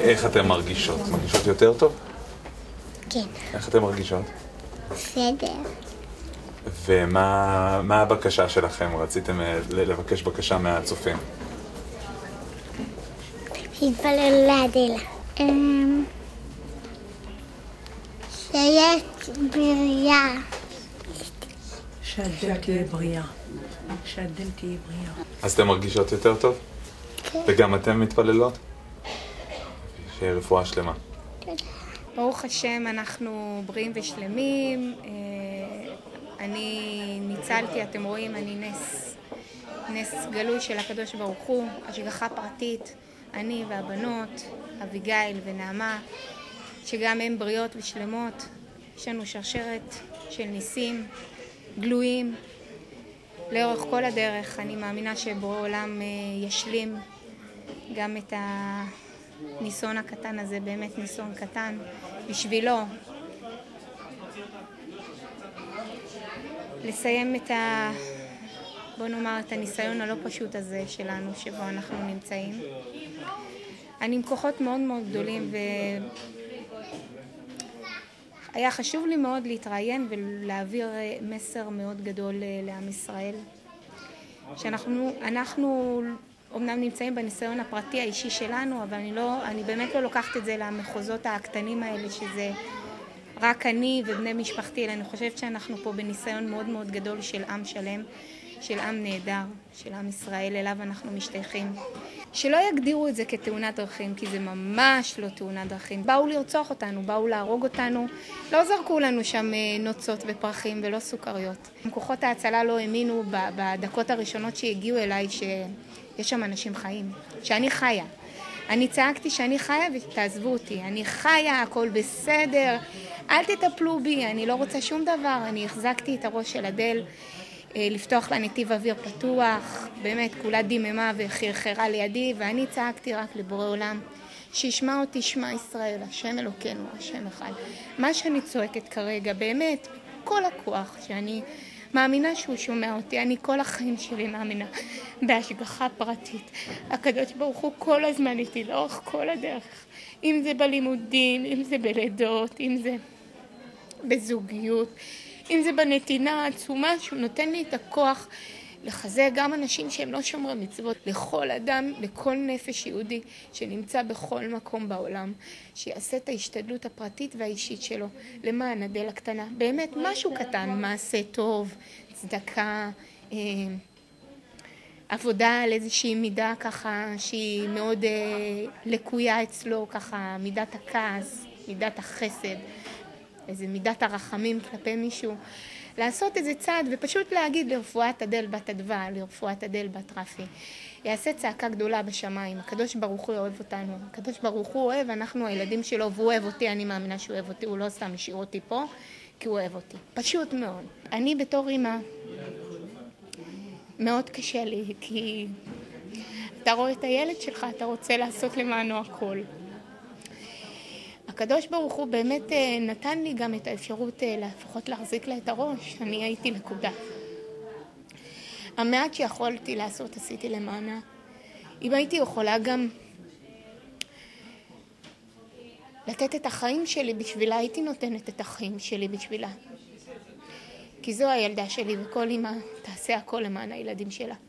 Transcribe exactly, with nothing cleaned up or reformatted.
איך אתן מרגישות? מרגישות יותר טוב? כן. איך אתן מרגישות? בסדר. ומה מה הבקשה שלכם? רציתם לבקש בקשה מהצופים? להתפלל לאדלה. שיש בריאה. שהדל תהיה בריאה. שהדל תהיה בריאה. אז אתן מרגישות יותר טוב? כן. וגם אתן מתפללות? שיהיה רפואה שלמה. ברוך השם, אנחנו בריאים ושלמים. אני ניצלתי, אתם רואים, אני נס, נס גלוי של הקדוש ברוך הוא, השגחה פרטית, אני והבנות, אביגיל ונעמה, שגם הן בריאות ושלמות. יש לנו שרשרת של ניסים גלויים לאורך כל הדרך. אני מאמינה שבורא עולם ישלים גם את הניסון הקטן הזה, באמת ניסון קטן בשבילו. לסיים את ה... בוא נאמר, את הניסיון הלא פשוט הזה שלנו, שבו אנחנו נמצאים. אני עם כוחות מאוד מאוד גדולים, והיה חשוב לי מאוד להתראיין ולהעביר מסר מאוד גדול לעם ישראל. שאנחנו, אנחנו אומנם נמצאים בניסיון הפרטי האישי שלנו, אבל אני לא, אני באמת לא לוקחת את זה למחוזות הקטנים האלה, שזה רק אני ובני משפחתי, אלא אני חושבת שאנחנו פה בניסיון מאוד מאוד גדול של עם שלם, של עם נהדר, של עם ישראל, אליו אנחנו משתייכים. שלא יגדירו את זה כתאונת דרכים, כי זה ממש לא תאונת דרכים. באו לרצוח אותנו, באו להרוג אותנו, לא זרקו לנו שם נוצות ופרחים ולא סוכריות. כוחות ההצלה לא האמינו בדקות הראשונות שהגיעו אליי שיש שם אנשים חיים, שאני חיה. אני צעקתי שאני חיה ותעזבו אותי, אני חיה, הכל בסדר, אל תטפלו בי, אני לא רוצה שום דבר. אני החזקתי את הראש של אדל, לפתוח לה נתיב אוויר פתוח, באמת כולה דיממה וחרחרה לידי, ואני צעקתי רק לבורא עולם, שישמע אותי שמע ישראל, השם אלוקינו, השם אחד. מה שאני צועקת כרגע, באמת, כל הכוח שאני מאמינה שהוא שומע אותי, אני כל החיים שלי מאמינה בהשגחה פרטית. הקדוש ברוך הוא כל הזמן איתי, לאורך כל הדרך, אם זה בלימודים, אם זה בלידות, אם זה בזוגיות, אם זה בנתינה העצומה, שהוא נותן לי את הכוח לחזק גם אנשים שהם לא שומרי מצוות, לכל אדם, לכל נפש יהודי שנמצא בכל מקום בעולם, שיעשה את ההשתדלות הפרטית והאישית שלו למען אדל הקטנה. באמת משהו קטן, מעשה טוב, צדקה, אה, עבודה על איזושהי מידה ככה שהיא מאוד אה, לקויה אצלו, ככה מידת הכעס, מידת החסד, איזה מידת הרחמים כלפי מישהו, לעשות איזה צעד ופשוט להגיד לרפואת אדל בת אדווה, לרפואת אדל בת רפי. יעשה צעקה גדולה בשמיים, הקדוש ברוך הוא אוהב אותנו, הקדוש ברוך הוא אוהב, אנחנו הילדים שלו, והוא אוהב אותי, אני מאמינה שהוא אוהב אותי, הוא לא סתם השאיר אותי פה, כי הוא אוהב אותי. פשוט מאוד. אני בתור אמא, מאוד קשה לי, כי אתה רואה את הילד שלך, אתה רוצה לעשות למענו הכל. הקדוש ברוך הוא באמת נתן לי גם את האפשרות לפחות להחזיק לה את הראש. אני הייתי נקודה. המעט שיכולתי לעשות עשיתי למענה. אם הייתי יכולה גם לתת את החיים שלי בשבילה, הייתי נותנת את החיים שלי בשבילה. כי זו הילדה שלי, וכל אמא תעשה הכל למען הילדים שלה.